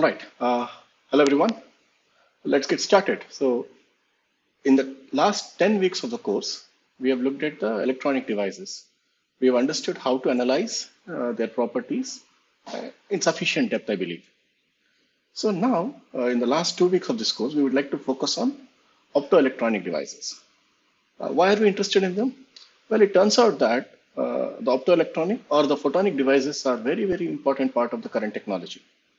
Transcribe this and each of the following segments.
right. Hello, everyone. Let's get started. So, in the last 10 weeks of the course, we have looked at the electronic devices. We have understood how to analyze their properties in sufficient depth, I believe. So, now, in the last 2 weeks of this course, we would like to focus on optoelectronic devices. Why are we interested in them? Well, it turns out that the optoelectronic or the photonic devices are very, very important part of the current technology.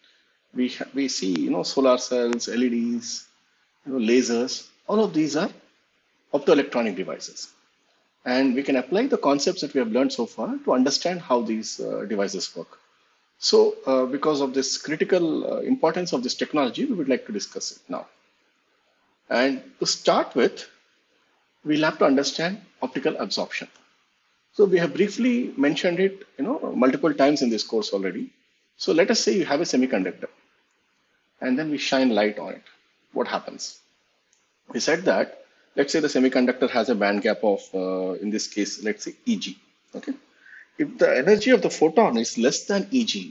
We see solar cells, LEDs, lasers. All of these are optoelectronic devices, and we can apply the concepts that we have learned so far to understand how these devices work. So, because of this critical importance of this technology, we would like to discuss it now. And to start with, we'll have to understand optical absorption. So we have briefly mentioned it, multiple times in this course already. So let us say you have a semiconductor, and then we shine light on it. What happens? We said that, let's say the semiconductor has a band gap of, in this case, let's say Eg. Okay. If the energy of the photon is less than Eg,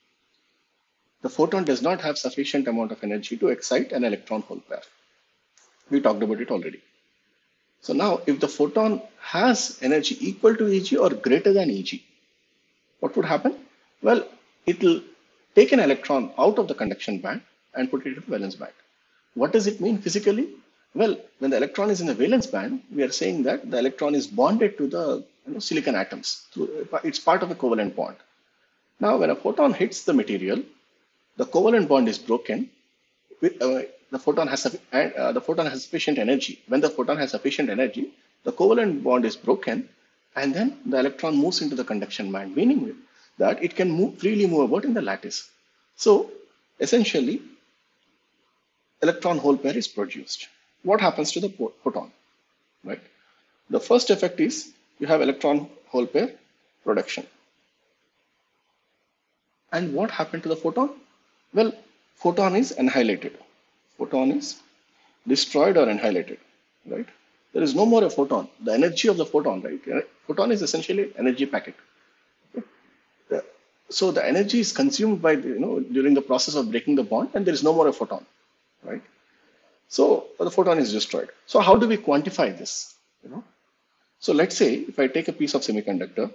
the photon does not have sufficient amount of energy to excite an electron hole pair. We talked about it already. So now, if the photon has energy equal to Eg or greater than Eg, what would happen? Well, it will take an electron out of the conduction band and put it into the valence band. What does it mean physically? Well, when the electron is in the valence band, we are saying that the electron is bonded to the silicon atoms. It's part of a covalent bond. Now, when a photon hits the material, the covalent bond is broken. The photon has sufficient energy. When the photon has sufficient energy, the covalent bond is broken, and then the electron moves into the conduction band, meaning that it can freely move about in the lattice. So, essentially, electron hole pair is produced. What happens to the photon? Right. The first effect is you have electron hole pair production. And what happened to the photon? Well, photon is annihilated. Photon is destroyed or annihilated. Right. There is no more a photon. The energy of the photon, right? Photon is essentially energy packet. Okay? So the energy is consumed by during the process of breaking the bond, and there is no more a photon. Right. So the photon is destroyed. So how do we quantify this? So let's say if I take a piece of semiconductor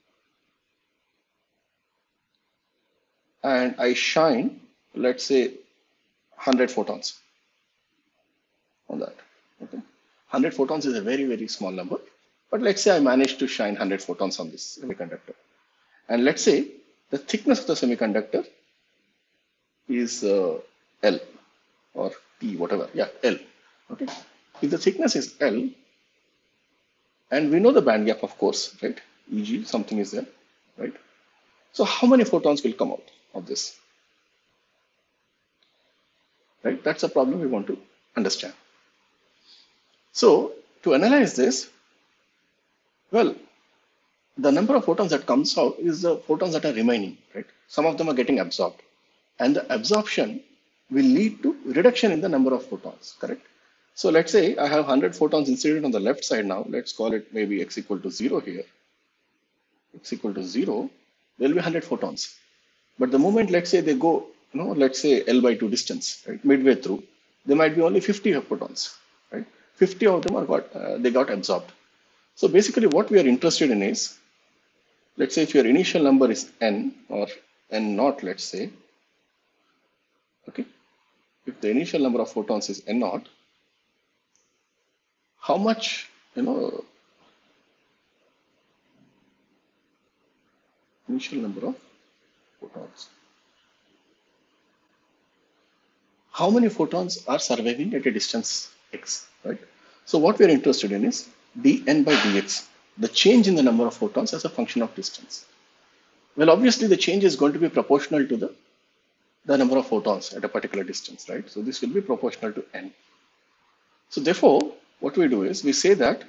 and I shine, let's say 100 photons on that. Okay. 100 photons is a very, very small number, but let's say I managed to shine 100 photons on this semiconductor. And let's say the thickness of the semiconductor is L or T, whatever. Yeah, L. Okay. If the thickness is L, and we know the band gap, of course, right? Eg, something is there, right? So how many photons will come out of this? Right? That's a problem we want to understand. So to analyze this, well, the number of photons that comes out is the photons that are remaining, right? Some of them are getting absorbed, and the absorption will lead to reduction in the number of photons, correct? So let's say I have 100 photons incident on the left side now. Let's call it maybe x equal to 0 here. X equal to 0, there will be 100 photons. But the moment, let's say they go, let's say L by 2 distance, right, midway through, there might be only 50 photons, right? 50 of them they got absorbed. So basically what we are interested in is, let's say if your initial number is n or n naught, let's say, okay, if the initial number of photons is n naught, how much, initial number of photons, how many photons are surviving at a distance x, right? So what we are interested in is dn by dx, the change in the number of photons as a function of distance. Well, obviously the change is going to be proportional to the number of photons at a particular distance, right? So this will be proportional to n. So therefore, what we do is we say that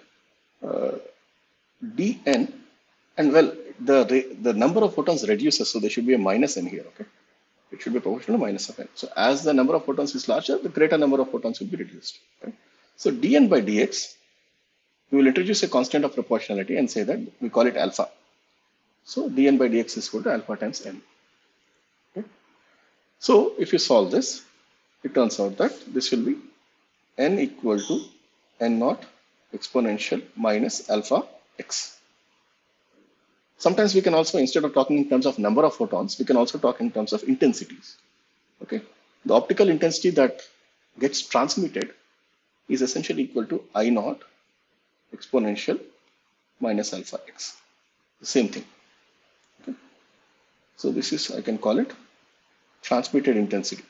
dn, and well, the number of photons reduces, so there should be a minus n here, okay? It should be proportional to minus of n. So as the number of photons is larger, the greater number of photons will be reduced, right? So dn by dx, we will introduce a constant of proportionality and say that we call it alpha. So dn by dx is equal to alpha times n. Okay? So if you solve this, it turns out that this will be n equal to n naught exponential minus alpha x. Sometimes we can also, instead of talking in terms of number of photons, we can also talk in terms of intensities. Okay, the optical intensity that gets transmitted is essentially equal to I naught exponential minus alpha x. The same thing. Okay, so this is, I can call it transmitted intensity.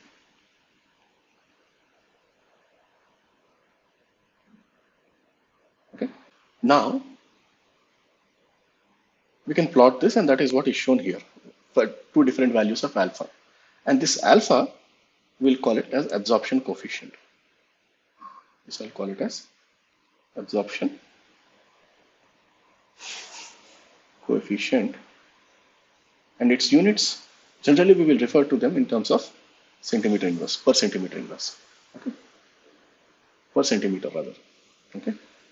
Okay, now we can plot this, and that is what is shown here for two different values of alpha. And this alpha, we'll call it as absorption coefficient. This I'll call it as absorption coefficient. And its units, generally we will refer to them in terms of centimeter inverse, per centimeter inverse. Okay, per centimeter rather. Okay.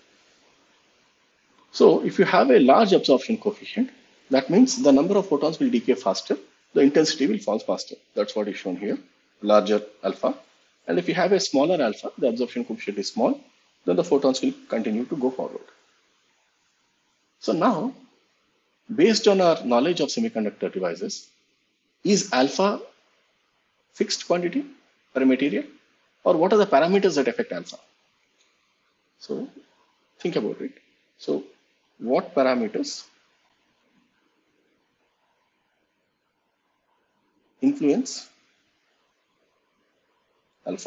So if you have a large absorption coefficient, that means the number of photons will decay faster, the intensity will fall faster. That's what is shown here, larger alpha. And if you have a smaller alpha, the absorption coefficient is small, then the photons will continue to go forward. So now, based on our knowledge of semiconductor devices, is alpha fixed quantity or a material? Or what are the parameters that affect alpha? So think about it. So what parameters influence alpha?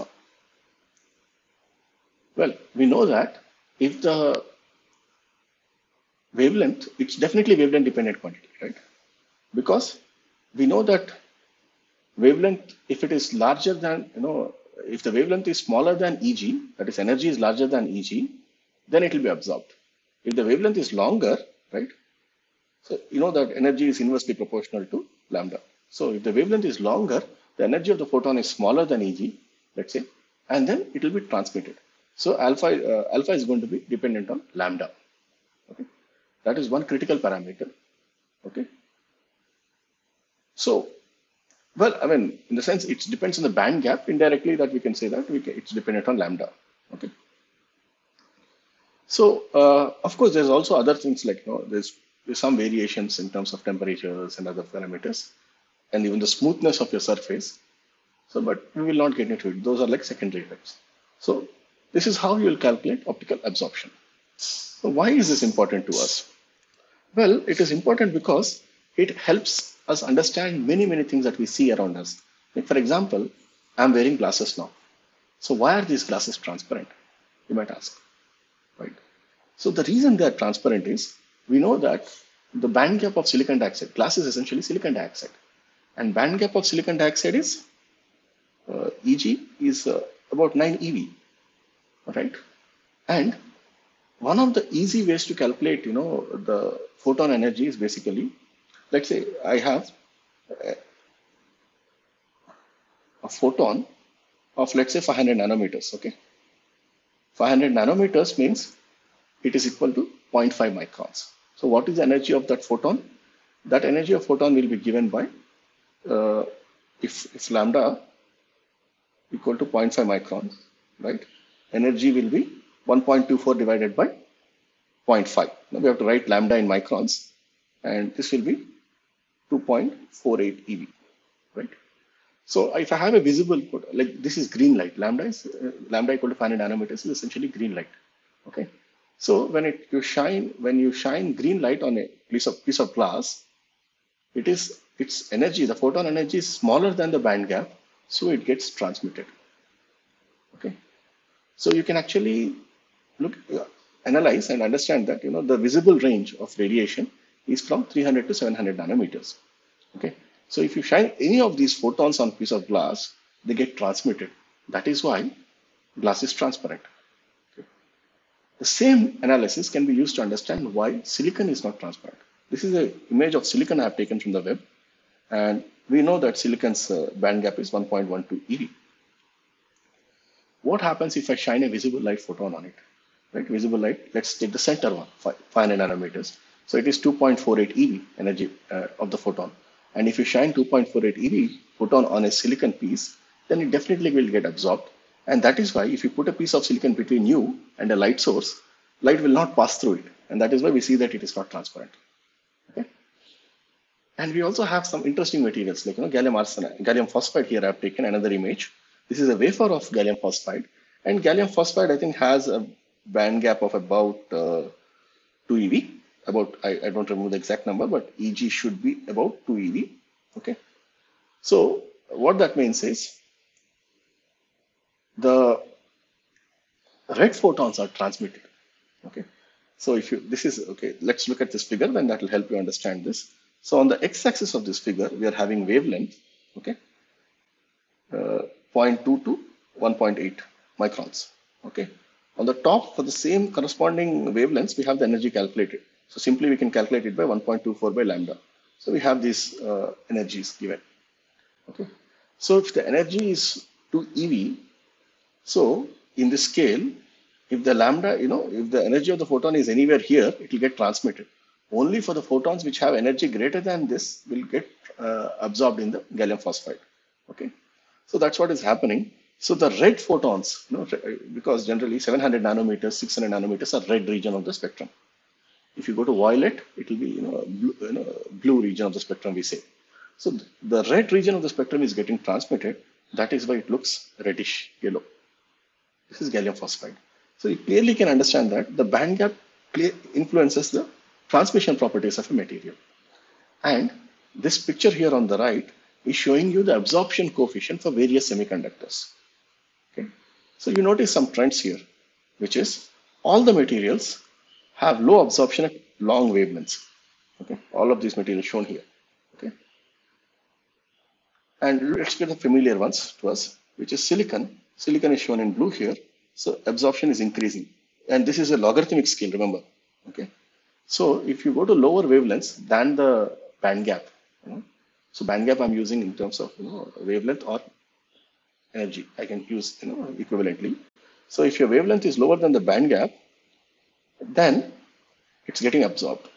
Well, we know that if the wavelength, it's definitely wavelength dependent quantity, right? Because we know that wavelength, if it is larger than, if the wavelength is smaller than Eg, that is energy is larger than Eg, then it will be absorbed. If the wavelength is longer, right? So you know that energy is inversely proportional to lambda. So if the wavelength is longer, the energy of the photon is smaller than Eg, let's say, and then it will be transmitted. So alpha is going to be dependent on lambda. Okay, that is one critical parameter. Okay. So, well, I mean, in the sense it depends on the band gap. Indirectly, that we can say that it's dependent on lambda. Okay. So, of course, there's also other things like, there's some variations in terms of temperatures and other parameters, and even the smoothness of your surface. So, but we will not get into it. Those are like secondary effects. So, this is how you will calculate optical absorption. So, why is this important to us? Well, it is important because it helps us understand many, many things that we see around us. Like, for example, I'm wearing glasses now. So, why are these glasses transparent? You might ask. Right. So the reason they are transparent is we know that the band gap of silicon dioxide, glass is essentially silicon dioxide, and band gap of silicon dioxide is Eg is about 9 eV, right? And one of the easy ways to calculate, the photon energy is basically, let's say I have a photon of, let's say, 500 nanometers. Okay. 500 nanometers means it is equal to 0.5 microns. So what is the energy of that photon? That energy of photon will be given by, if lambda equal to 0.5 microns, right? Energy will be 1.24 divided by 0.5. Now we have to write lambda in microns, and this will be 2.48 eV, right? So if I have a visible, like this is green light, lambda equal to 500 nanometers is essentially green light. Okay. So when you shine green light on a piece of glass, its energy, the photon energy is smaller than the band gap, so it gets transmitted. Okay. So you can actually analyze and understand that the visible range of radiation is from 300 to 700 nanometers. Okay. So if you shine any of these photons on a piece of glass, they get transmitted. That is why glass is transparent. Okay. The same analysis can be used to understand why silicon is not transparent. This is an image of silicon I have taken from the web, and we know that silicon's band gap is 1.12 eV. What happens if I shine a visible light photon on it? Right, visible light, let's take the center one, 500 nanometers. So it is 2.48 eV energy of the photon. And if you shine 2.48 eV photon on a silicon piece, then it definitely will get absorbed. And that is why if you put a piece of silicon between you and a light source, light will not pass through it. And that is why we see that it is not transparent. Okay. And we also have some interesting materials like gallium arsenide, gallium phosphide. Here I have taken another image. This is a wafer of gallium phosphide, and gallium phosphide I think has a band gap of about 2 eV. About I don't remember the exact number, but Eg should be about 2 eV. Okay. So what that means is the red photons are transmitted. Okay. So if you this is okay, let's look at this figure, then that will help you understand this. So on the x-axis of this figure, we are having wavelength, okay, 0.2 to 1.8 microns. Okay. On the top, for the same corresponding wavelengths, we have the energy calculated. So simply we can calculate it by 1.24 by lambda. So we have these energies given. Okay. So if the energy is 2 eV, so in this scale, if the lambda, if the energy of the photon is anywhere here, it will get transmitted. Only for the photons which have energy greater than this will get absorbed in the gallium phosphide. Okay, so that's what is happening. So the red photons, because generally 700 nanometers, 600 nanometers are red region of the spectrum. If you go to violet, it will be blue region of the spectrum, we say. So the red region of the spectrum is getting transmitted. That is why it looks reddish yellow. This is gallium phosphide. So you clearly can understand that the band gap influences the transmission properties of a material. And this picture here on the right is showing you the absorption coefficient for various semiconductors. Okay. So you notice some trends here, which is all the materials have low absorption at long wavelengths. Okay. All of these materials shown here. Okay. And let's get the familiar ones to us, which is silicon. Silicon is shown in blue here. So absorption is increasing. And this is a logarithmic scale, remember. Okay. So if you go to lower wavelengths than the band gap, so band gap I'm using in terms of wavelength or energy, I can use equivalently. So if your wavelength is lower than the band gap, then it's getting absorbed.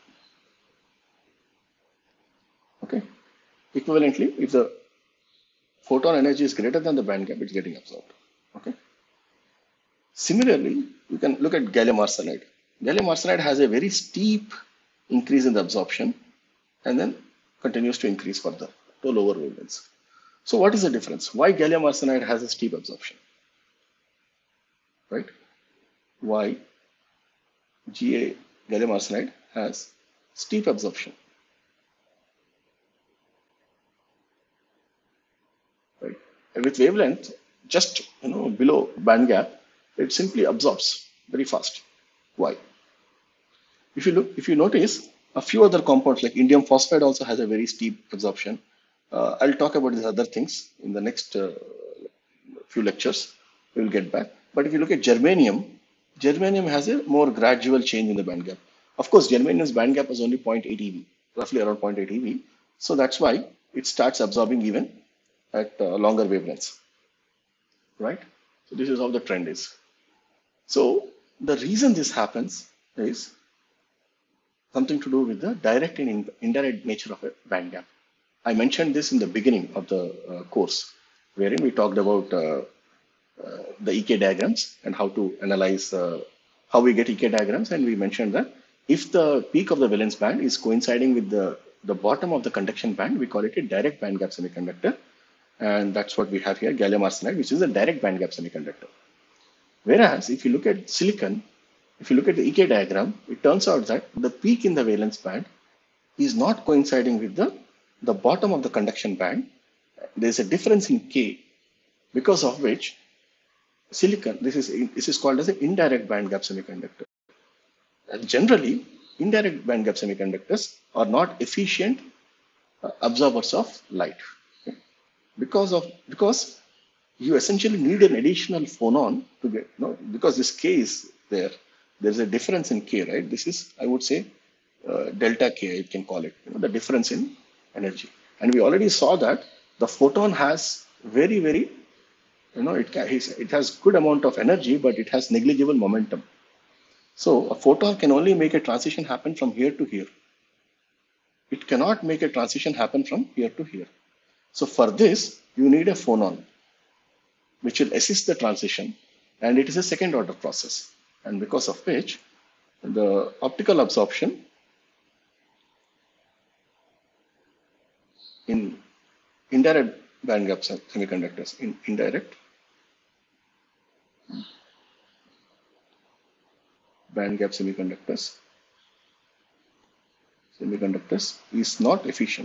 Okay. Equivalently, if the photon energy is greater than the band gap, it's getting absorbed. Okay. Similarly, you can look at gallium arsenide. Gallium arsenide has a very steep increase in the absorption and then continues to increase further to lower wavelengths. So what is the difference? Why gallium arsenide has a steep absorption? Right? Why gallium arsenide has steep absorption? Right? And with wavelength just below band gap, it simply absorbs very fast. Why? If you notice, a few other compounds like indium phosphide also has a very steep absorption. I'll talk about these other things in the next few lectures. We will get back. But if you look at germanium, germanium has a more gradual change in the band gap. Of course, germanium's band gap is only 0.8 eV, roughly around 0.8 eV. So that's why it starts absorbing even at longer wavelengths. Right? So this is how the trend is. So the reason this happens is something to do with the direct and indirect nature of a band gap. I mentioned this in the beginning of the course, wherein we talked about the EK diagrams and how to analyze how we get EK diagrams. And we mentioned that if the peak of the valence band is coinciding with the bottom of the conduction band, we call it a direct band gap semiconductor. And that's what we have here, gallium arsenide, which is a direct band gap semiconductor. Whereas if you look at silicon, if you look at the EK diagram, it turns out that the peak in the valence band is not coinciding with the bottom of the conduction band. There's a difference in K, because of which silicon, this is called as an indirect band gap semiconductor. And generally, indirect band gap semiconductors are not efficient absorbers of light. Okay? Because you essentially need an additional phonon to get, because this K is there. There's a difference in K, right? This is, I would say, delta K, you can call it, the difference in energy. And we already saw that the photon has very, very, it has good amount of energy, but it has negligible momentum. So a photon can only make a transition happen from here to here. It cannot make a transition happen from here to here. So for this, you need a phonon, which will assist the transition, and it is a second order process. And because of which, the optical absorption in indirect bandgap semiconductors, in indirect bandgap semiconductors is not efficient.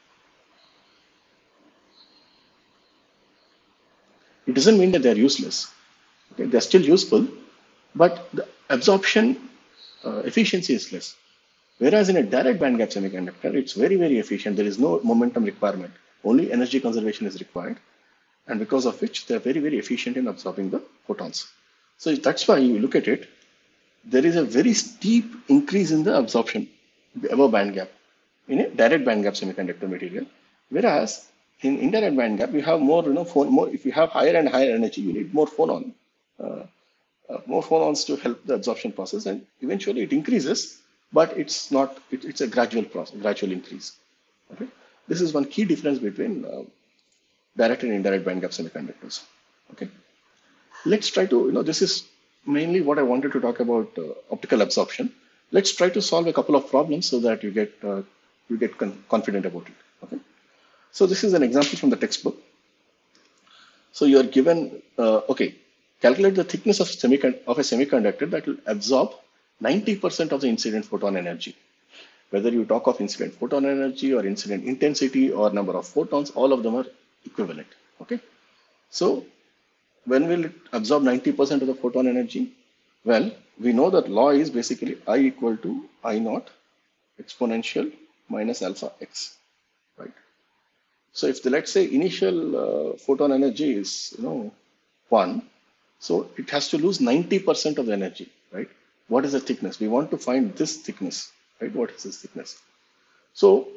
It doesn't mean that they're useless. Okay? They're still useful, but the absorption efficiency is less. Whereas in a direct bandgap semiconductor, it's very, very efficient. There is no momentum requirement. Only energy conservation is required. And because of which they're very, very efficient in absorbing the photons. So that's why you look at it, there is a very steep increase in the absorption above bandgap in a direct bandgap semiconductor material. Whereas in indirect bandgap, you have more, more. If you have higher and higher energy, you need more phonon, more phonons to help the absorption process, and eventually it increases, but it's not. It's a gradual process, gradual increase. Okay, this is one key difference between direct and indirect bandgap semiconductors. Okay, let's try to. This is mainly what I wanted to talk about optical absorption. Let's try to solve a couple of problems so that you get confident about it. Okay. So this is an example from the textbook. So you are given, calculate the thickness of a semiconductor that will absorb 90% of the incident photon energy. Whether you talk of incident photon energy or incident intensity or number of photons, all of them are equivalent. Okay. So when will it absorb 90% of the photon energy? Well, we know that law is basically I equal to I naught exponential minus alpha x, right? So if let's say initial photon energy is 1, so it has to lose 90% of the energy, right? What is the thickness? We want to find this thickness, right? What is this thickness? So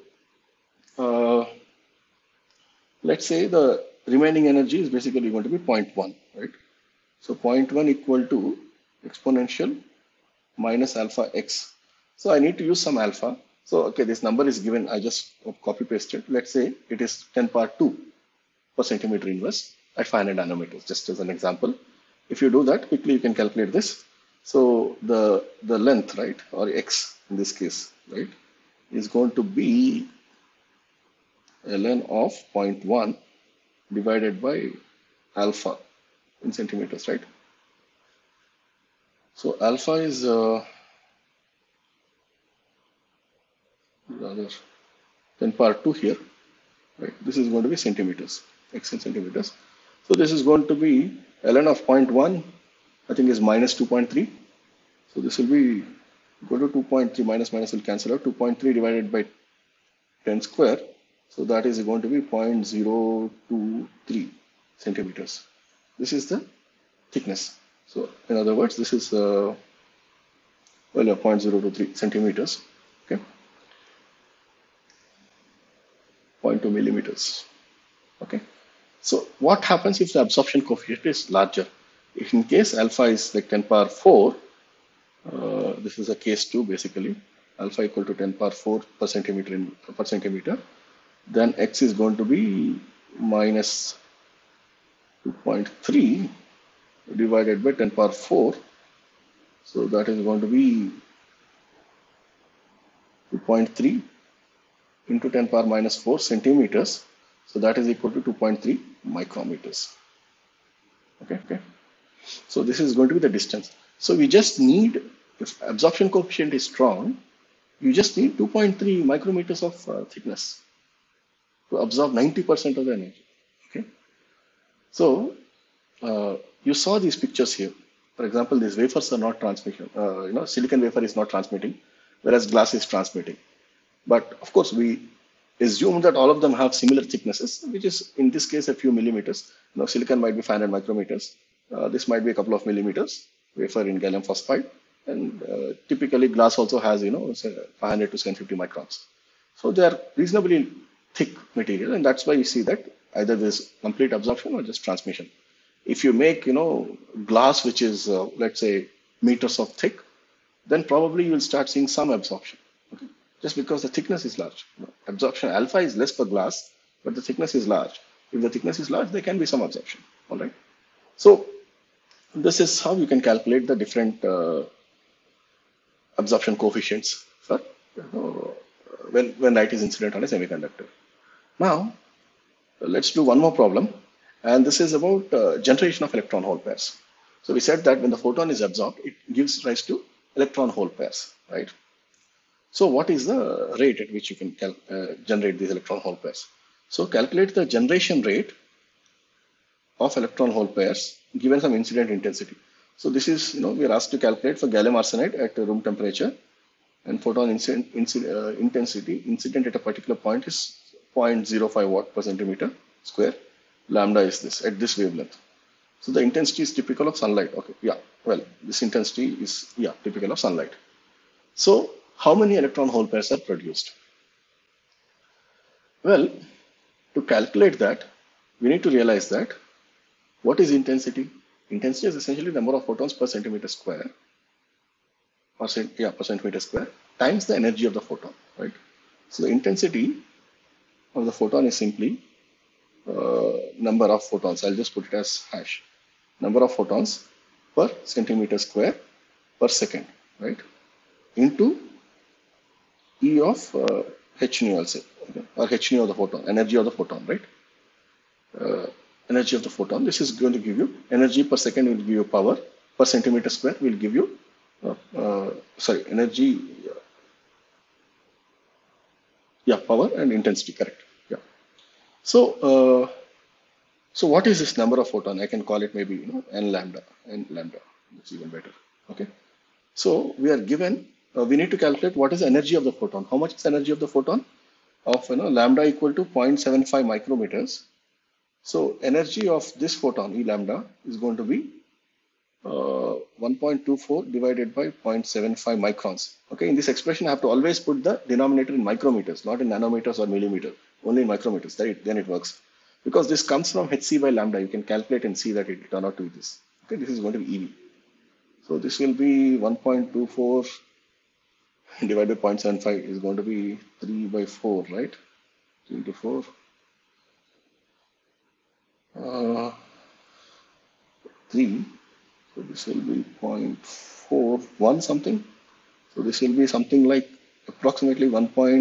let's say the remaining energy is basically going to be 0.1, right? So 0.1 equal to exponential minus alpha x. So I need to use some alpha. So, okay, this number is given, I just copy pasted. Let's say it is 10 power 2 per centimeter inverse at 500 nanometers, just as an example. If you do that, quickly you can calculate this. So the length, right, or x in this case, right, is going to be ln of 0.1 divided by alpha in centimeters, right? So alpha is rather 10 power 2 here, right? This is going to be centimeters, x in centimeters. So this is going to be ln of 0.1, I think is minus 2.3. So this will be equal to 2.3, minus will cancel out, 2.3 divided by 10 square. So that is going to be 0.023 centimeters. This is the thickness. So in other words, this is 0.023 centimeters. Okay, 0.2 millimeters. Okay, so what happens if the absorption coefficient is larger? If in case alpha is like 10 power 4, this is a case 2 basically, alpha equal to 10 power 4 per centimeter, then x is going to be minus 2.3 divided by 10 power 4. So that is going to be 2.3 into 10 power minus 4 centimeters. So that is equal to 2.3 micrometers. Okay. So this is going to be the distance. So we just need, if absorption coefficient is strong, you just need 2.3 micrometers of thickness to absorb 90% of the energy. Okay. So you saw these pictures here. For example, these wafers are not transmitting. Silicon wafer is not transmitting, whereas glass is transmitting. But of course, we assume that all of them have similar thicknesses, which is in this case a few millimeters. Silicon might be 500 micrometers. This might be a couple of millimeters. Wafer in gallium phosphide, and typically glass also has 500 to 750 microns. So they are reasonably thick material, and that's why you see that either there's complete absorption or just transmission. If you make glass which is let's say meters of thick, then probably you will start seeing some absorption. Okay? Just because the thickness is large. Absorption alpha is less for glass, but the thickness is large. If the thickness is large, there can be some absorption. All right. So this is how you can calculate the different absorption coefficients for when light is incident on a semiconductor. Now let's do one more problem, and this is about generation of electron hole pairs. So we said that when the photon is absorbed, it gives rise to electron hole pairs, right? So what is the rate at which you can generate these electron hole pairs? So calculate the generation rate of electron hole pairs given some incident intensity. So this is, we are asked to calculate for gallium arsenide at room temperature, and photon intensity incident at a particular point is 0.05 watt per centimeter square. Lambda is this at this wavelength. So the intensity is typical of sunlight. Okay, yeah, well, this intensity is, yeah, typical of sunlight. So how many electron hole pairs are produced? Well, to calculate that, we need to realize that what is intensity? Intensity is essentially the number of photons per centimeter square, per centimeter square, times the energy of the photon, right? So the intensity of the photon is simply number of photons. I'll just put it as hash. Number of photons per centimeter square per second, right? Into E of h nu, I'll say, okay? Or h nu of the photon, energy of the photon, right? Energy of the photon. This is going to give you energy per second will give you power per centimeter square will give you energy, power and intensity, correct? Yeah. So so what is this number of photon? I can call it maybe n lambda. That's even better. Okay. So we are given. We need to calculate what is the energy of the photon. How much is the energy of the photon? Of lambda equal to 0.75 micrometers. So energy of this photon E lambda is going to be 1.24 divided by 0.75 microns. Okay, in this expression I have to always put the denominator in micrometers, not in nanometers or millimeters, only in micrometers. Then it works. Because this comes from hc by lambda, you can calculate and see that it will turn out to be this. Okay, this is going to be EV. So this will be 1.24 divided by 0.75 is going to be 3 by 4, right? 3 into 4. 3. So this will be 0.41 something. So this will be something like approximately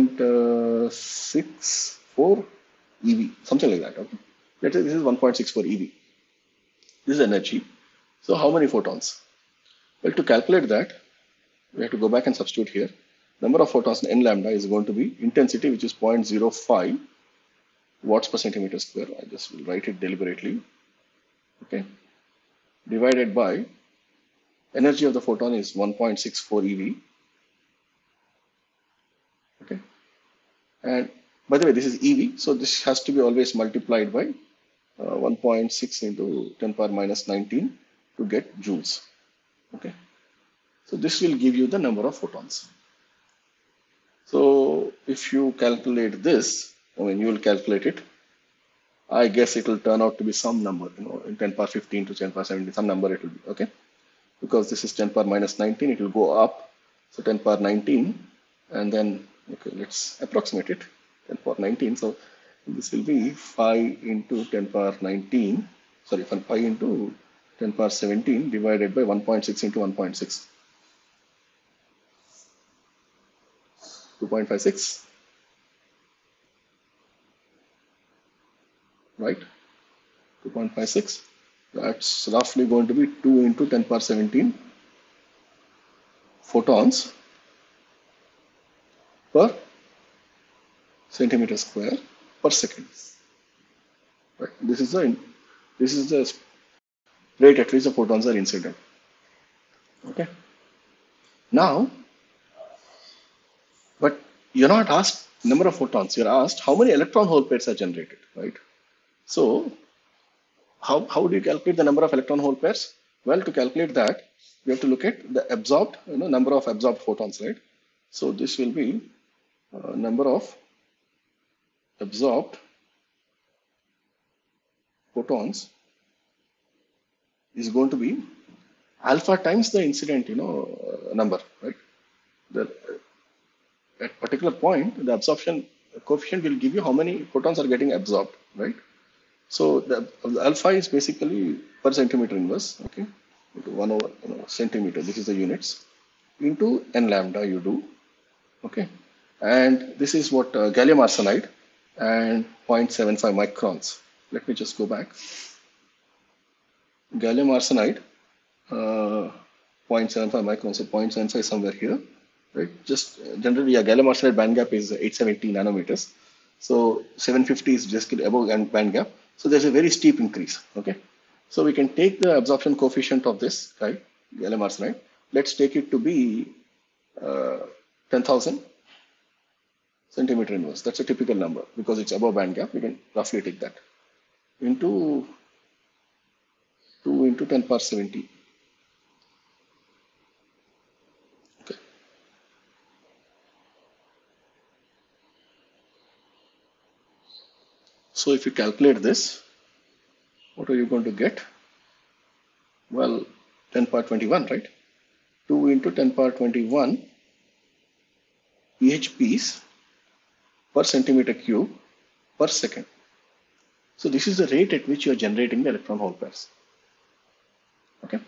1.64 EV, something like that. Okay. Let's say this is 1.64 EV. This is energy. So how many photons? Well, to calculate that, we have to go back and substitute here. Number of photons in n lambda is going to be intensity, which is 0.05 watts per centimeter square. I just will write it deliberately. Okay. Divided by energy of the photon is 1.64 EV. Okay. And by the way, this is EV, so this has to be always multiplied by 1.6 into 10 power minus 19 to get joules. Okay. So this will give you the number of photons. So if you calculate this, you will calculate it. I guess it will turn out to be some number, in 10 power 15 to 10 power 17, some number it will be, okay? Because this is 10 power minus 19, it will go up. So 10 power 19, and then, okay, let's approximate it, 10 power 19. So this will be 5 into 10 power 19, sorry, 5 into 10 power 17 divided by 1.6 into 1.6. 2.56, right? 2.56. That's roughly going to be 2 into 10 power 17 photons per centimeter square per second. Right? This is the rate at which the photons are incident. Okay. Now, but you're not asked number of photons. You're asked how many electron hole pairs are generated, right? So how do you calculate the number of electron hole pairs? Well, to calculate that, we have to look at the absorbed, number of absorbed photons, right? So this will be number of absorbed photons is going to be alpha times the incident, number, right? At particular point, the absorption coefficient will give you how many photons are getting absorbed, right? So the alpha is basically per centimeter inverse, okay? 1 over centimeter. This is the units into n lambda you do, okay? And this is what gallium arsenide and 0.75 microns. Let me just go back. Gallium arsenide, 0.75 microns, so 0.75 is somewhere here, right? Just generally, yeah, gallium arsenide band gap is 870 nanometers. So 750 is just above band gap. So there's a very steep increase, okay? So we can take the absorption coefficient of this guy, gallium arsenide. Let's take it to be 10,000 centimeter inverse. That's a typical number because it's above band gap. We can roughly take that into 2 into 10 power 70. Okay. So if you calculate this, what are you going to get? Well, 10 power 21, right? 2 into 10 power 21 EHPs per centimeter cube per second. So this is the rate at which you are generating the electron hole pairs. Okay.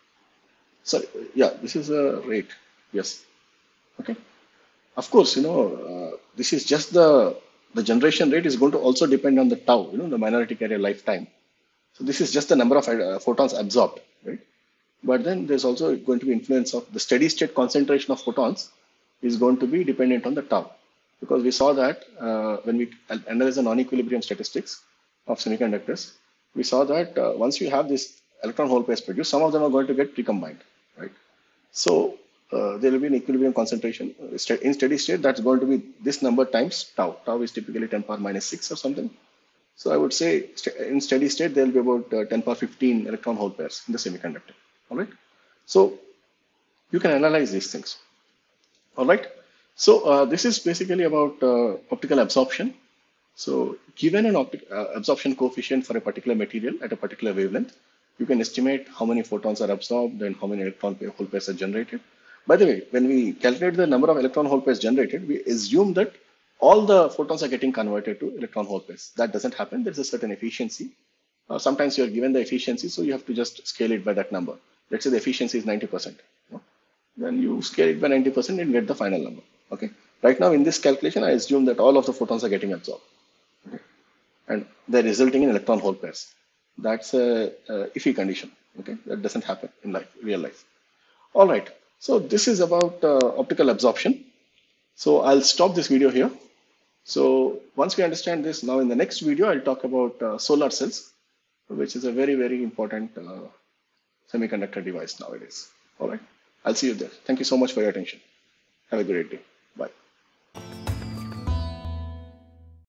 So yeah, this is a rate. Yes. Okay. Of course, this is just the generation rate is going to also depend on the tau, the minority carrier lifetime. So this is just the number of photons absorbed, right? But then there's also going to be influence of the steady state concentration of photons is going to be dependent on the tau. Because we saw that when we analyze the non-equilibrium statistics of semiconductors, we saw that once you have this electron hole pairs produced, some of them are going to get recombined, right? So there will be an equilibrium concentration. In steady state, that's going to be this number times tau. Tau is typically 10 power minus 6 or something. So I would say in steady state, there will be about 10 power 15 electron hole pairs in the semiconductor. All right. So you can analyze these things. All right. So this is basically about optical absorption. So given an absorption coefficient for a particular material at a particular wavelength, you can estimate how many photons are absorbed and how many electron hole pairs are generated. By the way, when we calculate the number of electron hole pairs generated, we assume that all the photons are getting converted to electron hole pairs. That doesn't happen. There's a certain efficiency. Sometimes you're given the efficiency, so you have to just scale it by that number. Let's say the efficiency is 90%. Then you scale it by 90% and get the final number. Okay. Right now in this calculation, I assume that all of the photons are getting absorbed. Okay. And they're resulting in electron hole pairs. That's a iffy condition. Okay. That doesn't happen in real life. All right. So this is about optical absorption. So I'll stop this video here. So once we understand this, now in the next video, I'll talk about solar cells, which is a very, very important semiconductor device nowadays. All right. I'll see you there. Thank you so much for your attention. Have a great day. Bye.